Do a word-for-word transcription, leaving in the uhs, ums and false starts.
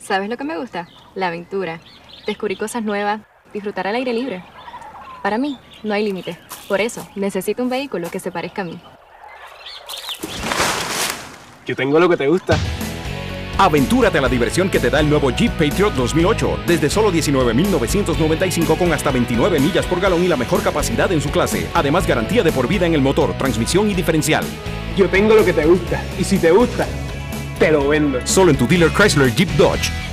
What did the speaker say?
¿Sabes lo que me gusta? La aventura. Descubrir cosas nuevas, disfrutar al aire libre. Para mí, no hay límite. Por eso, necesito un vehículo que se parezca a mí. Yo tengo lo que te gusta. Aventúrate a la diversión que te da el nuevo Jeep Patriot dos mil ocho. Desde solo diecinueve mil novecientos noventa y cinco con hasta veintinueve millas por galón y la mejor capacidad en su clase. Además, garantía de por vida en el motor, transmisión y diferencial. Yo tengo lo que te gusta. Y si te gusta, te lo vendo. Solo en tu dealer Chrysler Jeep Dodge.